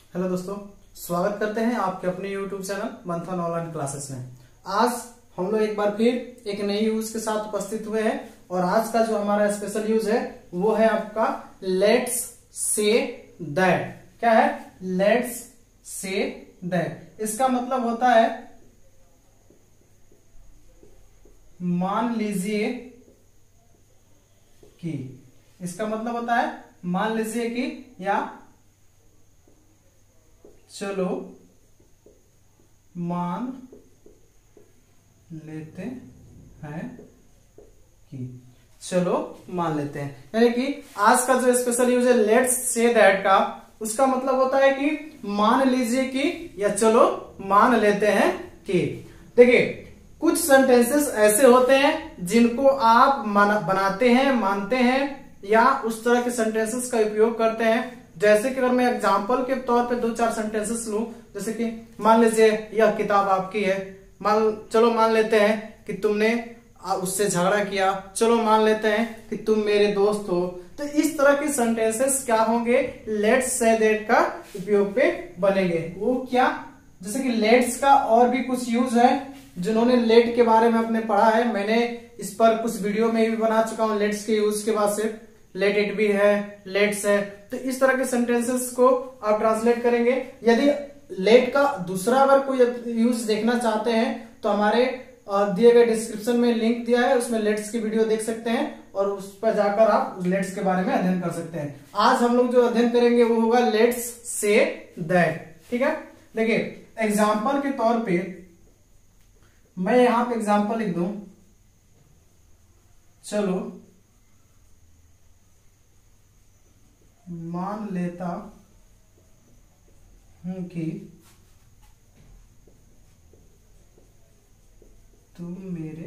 Hello दोस्तों, स्वागत करते हैं आपके अपने YouTube channel Manthan online classes में। आज हम लोग एक बार फिर एक नई यूज के साथ उपस्थित हुए हैं और आज का जो हमारा स्पेशल यूज है वो है आपका लेट्स से दैट। क्या है? Let's say that. इसका मतलब होता है मान लीजिए कि, इसका मतलब होता है मान लीजिए कि या चलो मान लेते हैं कि, चलो मान लेते हैं। यानी कि आज का जो स्पेशल यूज है लेट्स से दैट का, उसका मतलब होता है कि मान लीजिए कि या चलो मान लेते हैं कि। देखिए, कुछ सेंटेंसेस ऐसे होते हैं जिनको आप बनाते हैं, मानते हैं या उस तरह के सेंटेंसेस का उपयोग करते हैं। जैसे कि अगर मैं एग्जांपल के तौर पे दो चार सेंटेंसेस लूं, जैसे कि मान लीजिए यह किताब आपकी है, चलो मान लेते हैं कि तुमने उससे झगड़ा किया, चलो मान लेते हैं कि तुम मेरे दोस्त हो। तो इस तरह के सेंटेंसेस क्या होंगे? लेट्स से दैट का उपयोग पे बनेंगे। वो क्या? जैसे कि लेट्स का और भी कुछ यूज है। जिन्होंने लेट के बारे में अपने पढ़ा है, मैंने इस पर कुछ वीडियो में भी बना चुका हूं। लेट्स के यूज के बाद से लेट इट भी है, लेट्स है। तो इस तरह के सेंटेंसेस को आप ट्रांसलेट करेंगे। यदि लेट का दूसरा अगर कोई यूज देखना चाहते हैं तो हमारे दिए गए डिस्क्रिप्शन में लिंक दिया है, उसमें लेट्स की वीडियो देख सकते हैं और उस पर जाकर आप उस लेट्स के बारे में अध्ययन कर सकते हैं। आज हम लोग जो अध्ययन करेंगे वो होगा लेट्स से दैट। ठीक है, देखिए एग्जाम्पल के तौर पे मैं यहां पे एग्जाम्पल लिख दूं, चलो मान लेता हूं कि तुम मेरे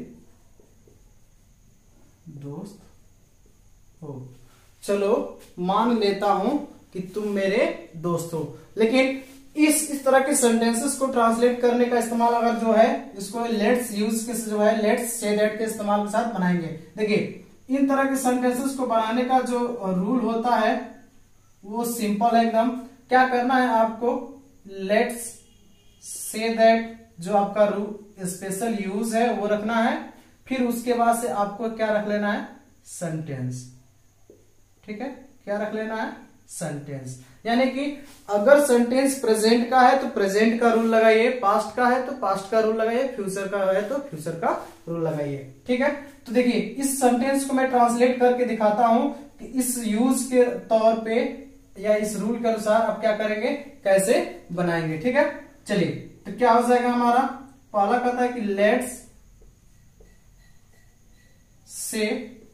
दोस्त हो। चलो मान लेता हूं कि तुम मेरे दोस्त हो। लेकिन इस तरह के सेंटेंसेस को ट्रांसलेट करने का इस्तेमाल अगर जो है इसको लेट्स यूज के जो है लेट्स से दैट के इस्तेमाल के साथ बनाएंगे। देखिए, इन तरह के सेंटेंसेस को बनाने का जो रूल होता है वो सिंपल है एकदम। क्या करना है आपको? लेट्स से दैट जो आपका स्पेशल यूज है वो रखना है। फिर उसके बाद से आपको क्या रख लेना है? सेंटेंस। ठीक है, क्या रख लेना है? सेंटेंस। यानी कि अगर सेंटेंस प्रेजेंट का है तो प्रेजेंट का रूल लगाइए, पास्ट का है तो पास्ट का रूल लगाइए, फ्यूचर का है तो फ्यूचर का रूल लगाइए। ठीक है, तो देखिए इस सेंटेंस को मैं ट्रांसलेट करके दिखाता हूं कि इस यूज के तौर पे या इस रूल के अनुसार आप क्या करेंगे, कैसे बनाएंगे। ठीक है, चलिए तो क्या हो जाएगा हमारा? पहला कहता है कि लेट्स से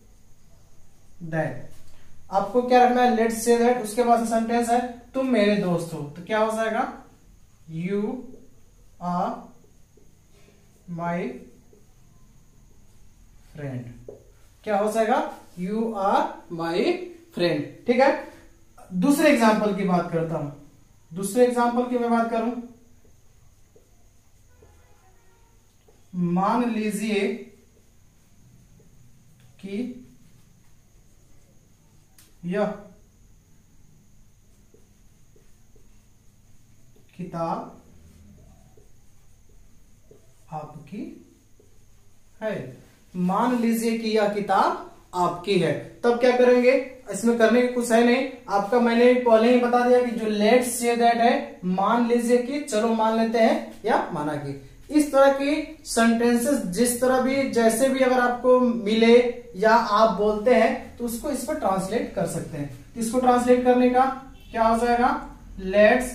दैट। आपको क्या रखना है? Let's say that. उसके बाद सेंटेंस है तुम मेरे दोस्त हो, तो क्या हो जाएगा? You are my friend. क्या हो जाएगा? You are my friend. ठीक है, दूसरे एग्जाम्पल की बात करता हूं। दूसरे एग्जाम्पल की मैं बात करूं, मान लीजिए कि यह किताब आपकी है। मान लीजिए कि यह किताब आपकी है। तब क्या करेंगे? इसमें करने की कुछ है नहीं। आपका मैंने पहले ही बता दिया कि जो लेट्स से दैट है मान लीजिए कि, चलो मान लेते हैं या माना कि। इस तरह की सेंटेंसेस जिस तरह भी जैसे भी अगर आपको मिले या आप बोलते हैं तो उसको इस पर ट्रांसलेट कर सकते हैं। इसको ट्रांसलेट करने का क्या हो जाएगा? Let's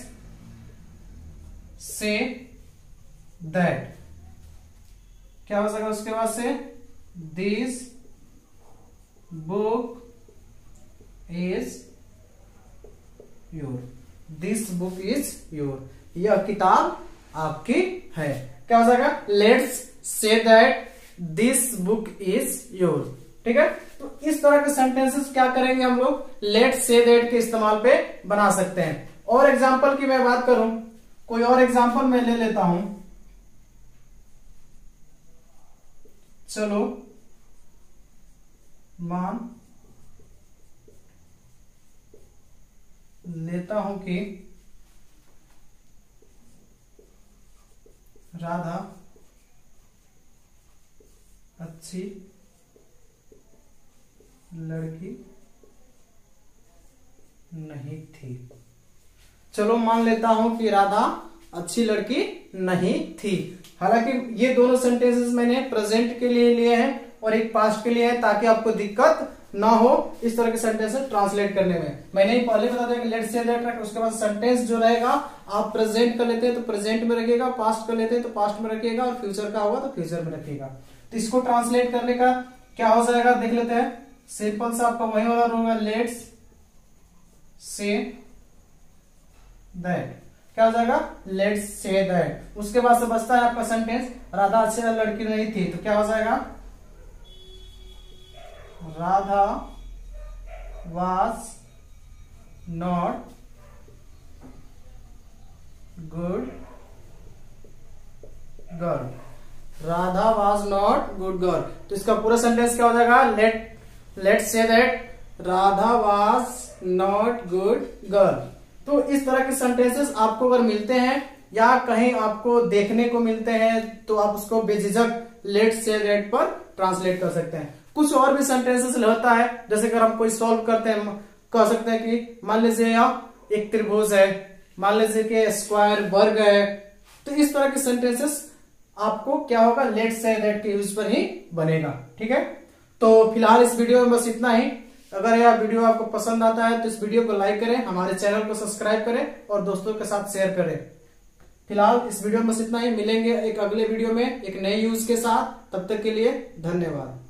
say that. क्या हो जाएगा उसके बाद से? This book is your. This book is your. यह किताब आपकी है। क्या हो जाएगा? Let's say that this book is your. ठीक है, तो इस तरह के सेंटेंसेस क्या करेंगे हम लोग? लेट्स से दैट के इस्तेमाल पे बना सकते हैं। और एग्जाम्पल की मैं बात करूं, कोई और एग्जाम्पल मैं ले लेता हूं। चलो मान लेता हूं कि राधा अच्छी लड़की नहीं थी। चलो मान लेता हूं कि राधा अच्छी लड़की नहीं थी। हालांकि ये दोनों सेंटेंसेस मैंने प्रेजेंट के लिए लिए हैं और एक पास्ट के लिए है, ताकि आपको दिक्कत ना हो इस तरह के सेंटेंसेस ट्रांसलेट करने में। मैंने ही पहले बता दिया कि लेट्स से दैट, उसके बाद सेंटेंस जो रहेगा आप प्रेजेंट कर लेते हैं तो प्रेजेंट में रखिएगा, पास्ट कर लेते हैं तो पास्ट में रखिएगा, और फ्यूचर का होगा तो फ्यूचर में रखिएगा। तो इसको ट्रांसलेट करने का क्या हो जाएगा देख लेते हैं। सिंपल सा आपका वही वाला होगा, लेट्स से दैट। क्या हो जाएगा, लेट्स से दैट। उसके बाद से बचता है आपका सेंटेंस राधा अच्छी लड़की नहीं थी, तो क्या हो जाएगा, Radha was not good girl। Radha was not good girl। तो इसका पूरा सेंटेंस क्या हो जाएगा, let's say that Radha was not good girl। तो इस तरह के सेंटेंसेस आपको अगर मिलते हैं या कहीं आपको देखने को मिलते हैं तो आप उसको बेझिझक लेट्स से दैट पर ट्रांसलेट कर सकते हैं। कुछ और भी सेंटेंसेस होता है, जैसे अगर हम कोई सॉल्व करते हैं, कह सकते हैं कि मान लीजिए यहाँ एक त्रिभुज है, मान लीजिए कि स्क्वायर वर्ग है, तो इस तरह के सेंटेंसेस आपको क्या होगा, लेट्स से दैट के यूज पर ही बनेगा। ठीक है, तो फिलहाल इस वीडियो में बस इतना ही। अगर यह वीडियो आपको पसंद आता है तो इस वीडियो को लाइक करें, हमारे चैनल को सब्सक्राइब करें और दोस्तों के साथ शेयर करें। फिलहाल इस वीडियो में बस इतना ही, मिलेंगे एक अगले वीडियो में एक नए यूज के साथ। तब तक के लिए धन्यवाद।